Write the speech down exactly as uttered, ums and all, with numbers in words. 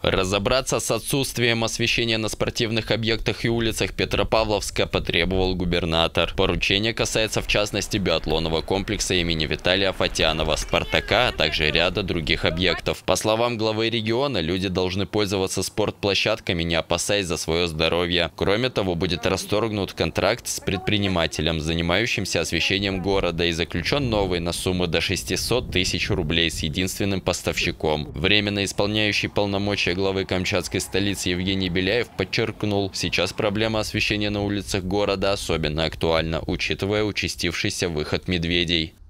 Разобраться с отсутствием освещения на спортивных объектах и улицах Петропавловска потребовал губернатор. Поручение касается в частности биатлонного комплекса имени Виталия Фатянова, Спартака, а также ряда других объектов. По словам главы региона, люди должны пользоваться спортплощадками, не опасаясь за свое здоровье. Кроме того, будет расторгнут контракт с предпринимателем, занимающимся освещением города, и заключен новый на сумму до шестисот тысяч рублей с единственным поставщиком. Временно исполняющий полномочия главы камчатской столицы Евгений Беляев подчеркнул, сейчас проблема освещения на улицах города особенно актуальна, учитывая участившийся выход медведей.